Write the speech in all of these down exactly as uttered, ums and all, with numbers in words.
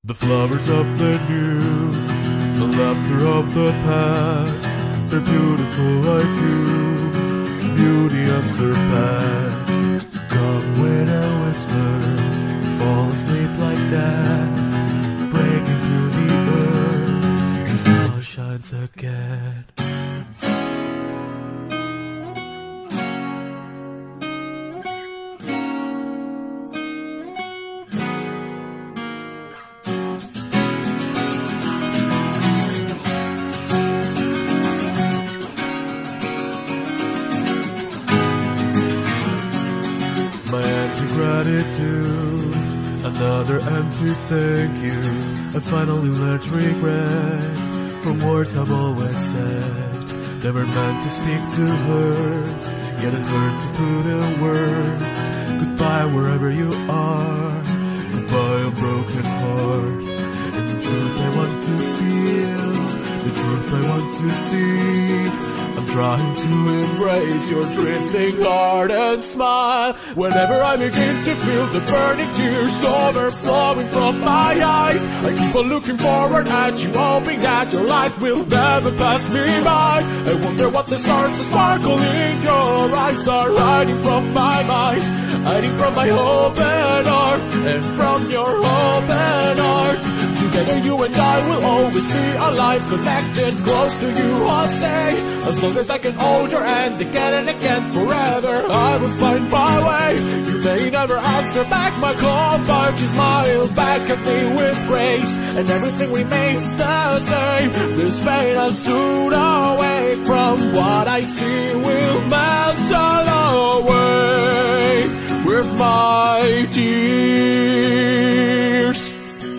The flowers of the new, the laughter of the past, they're beautiful like you, beauty unsurpassed. Come with a whisper, fall asleep like death, breaking through the earth, the star shines again. My empty gratitude, another empty thank you. I finally learned regret from words I've always said. Never meant to speak to words, yet it hurt to put in words. Goodbye wherever you are, goodbye a broken heart. In truth I want to feel, the truth I want to see. I'm trying to embrace your drifting heart and smile. Whenever I begin to feel the burning tears overflowing from my eyes, I keep on looking forward at you, hoping that your light will never pass me by. I wonder what the stars that sparkle in your eyes are hiding from my mind, hiding from my open heart and from your open heart. Together you and I will always be alive, connected, close to you I'll stay. As long as I can hold your hand again and again, forever I will find my way. You may never answer back my call, but you smile back at me with grace, and everything remains the same. This pain I'll soon awake from what I see will melt all away with my tears.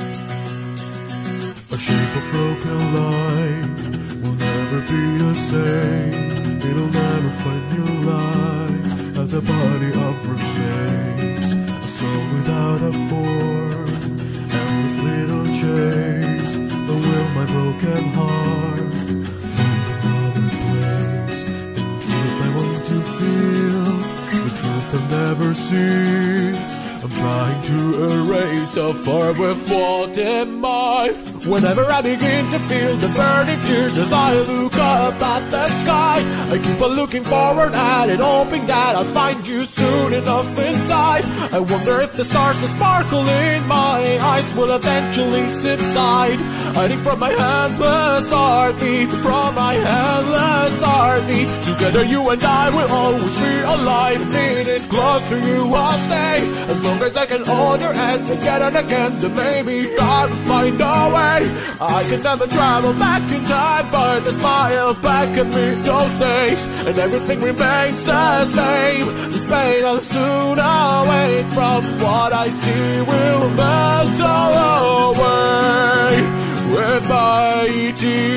A shape of broken light will never be the same. It'll never find new life as a body of remains. A soul without a form, endless little chains. But will my broken heart find another place? In truth I want to feel, the truth I'll never see. I'm trying to erase so far with what in mind. Whenever I begin to feel the burning tears as I look up at the sky, I keep on looking forward at it, hoping that I'll find you soon enough in time. I wonder if the stars that sparkle in my eyes will eventually subside, hiding from my endless heartbeat, from my endless heartbeat. Together you and I will always be alive, needed close to you I'll stay. As long as I can hold your hand again and again, then maybe I will find a way. I can never travel back in time, but I smile back at me those days, and everything remains the same. This pain I'll soon awake from what I see will melt all away with my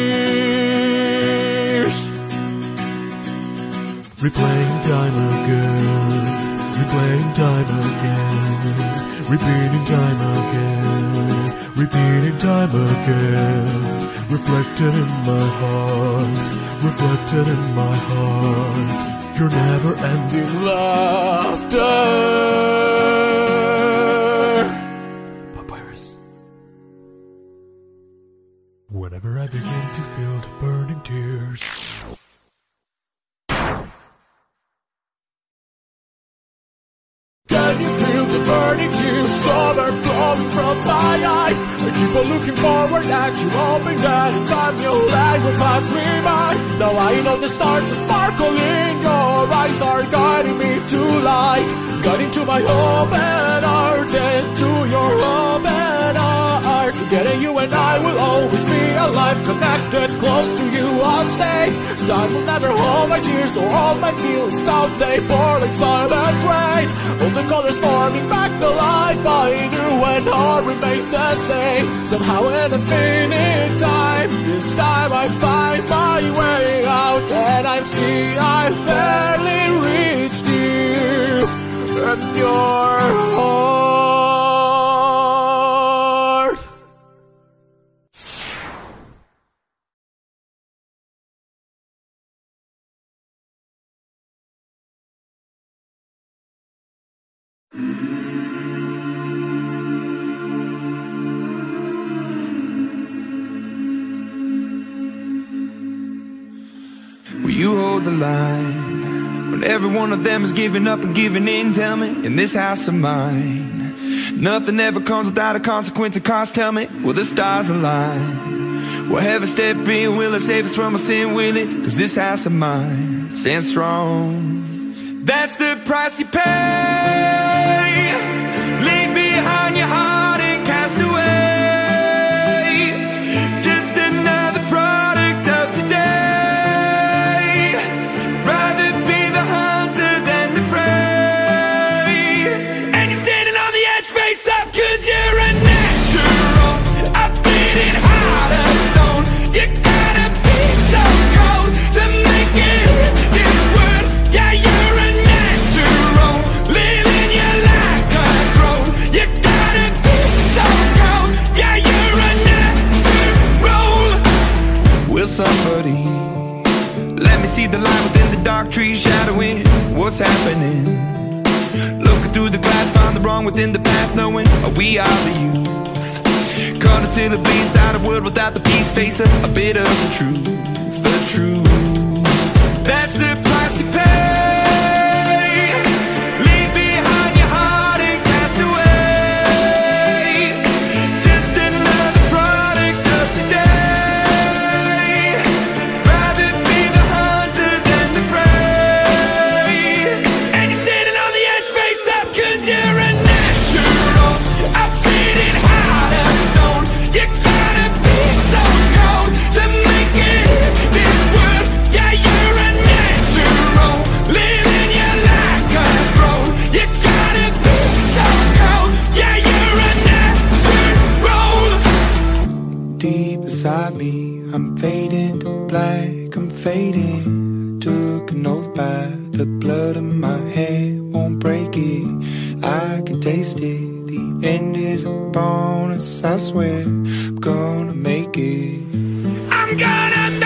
tears. Replaying time again, replaying time again, repeating time again, repeating time again. Reflected in my heart, reflected in my heart, your never-ending laughter. Papyrus. Whenever I begin to feel the burning tears, can you feel the burning tears overflowing from my eyes? I keep on looking forward at you, hoping that in time your light will pass me by. Now I know the stars that sparkle in your eyes are guiding me to light, guiding to my open heart and to your open heart. Together you and I will always be alive, connected, close to you I'll stay. Time will never hold my tears or all my feelings, now they pour like silent rain. All the colors forming back the life I knew when all remained the same. Somehow in infinite time, this time I find my way out, and I see I've barely reached you and your heart. you hold the line. When every one of them is giving up and giving in, tell me, in this house of mine, nothing ever comes without a consequence of cost. Tell me, will the stars align? Will heaven step in? Will it save us from our sin? Will it? Cause this house of mine stands strong. That's the price you pay. Leave behind your heart and cast away. Just another product of today. Rather be the hunter than the prey. And you're standing on the edge, face up, cause you're a natural. A beating heart of stone. You gotta be so cold to make it in this world. Yeah, you're a natural, living your life control. You gotta be so cold. Yeah, you're a natural. Will somebody let me see the light within the dark trees shadowing what's happening? Looking through the glass, find the wrong within the past, knowing we are the youth. Caught until it bleeds out a world without the peace, face a, a bit of the truth, the truth. That's the price you pay. Leave behind your heart and cast away. Just another product of today. Rather be the hunter than the prey. And you're standing on the edge, face up, cause you're a natural. A beating heart of stone. You gotta be so cold to make it in this world. Yeah, you're a natural, living your life control. You gotta be so cold. Yeah, you're a natural. Deep inside me, I'm fading to black, I'm fading. Took an oath by the blood in my head, won't break it. I can taste it. The end is a bonus, I swear. I'm gonna make it. I'm gonna